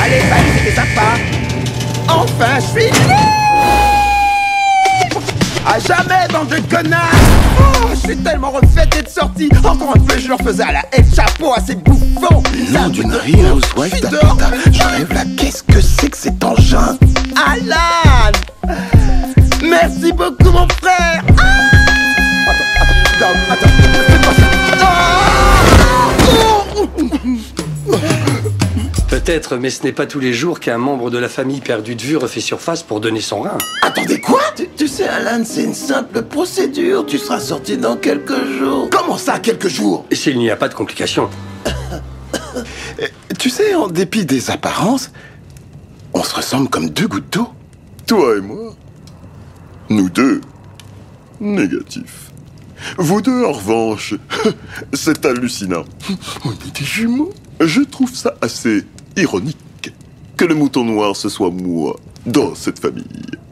Allez, vas-y, c'était sympa. Enfin, je suis libre. À jamais, bande de connards. Oh, je suis tellement refait d'être sorti. Encore un peu, je leur faisais à la El Chapeau à ces bouffons. Nom d'une Real Housewife d'Atlanta. Je rêve là, qu'est-ce que c'est que cet engin? Alan! Merci beaucoup, mon frère! Attends, fais pas ça! Peut-être, mais ce n'est pas tous les jours qu'un membre de la famille perdu de vue refait surface pour donner son rein. Attendez, quoi? Tu sais, Alan, c'est une simple procédure. Tu seras sorti dans quelques jours. Comment ça, quelques jours? Et s'il n'y a pas de complications? Tu sais, en dépit des apparences, on se ressemble comme deux gouttes d'eau. Toi et moi. Nous deux. Négatif. Vous deux, en revanche, c'est hallucinant. On est des jumeaux. Je trouve ça assez ironique que le mouton noir ce soit moi dans cette famille.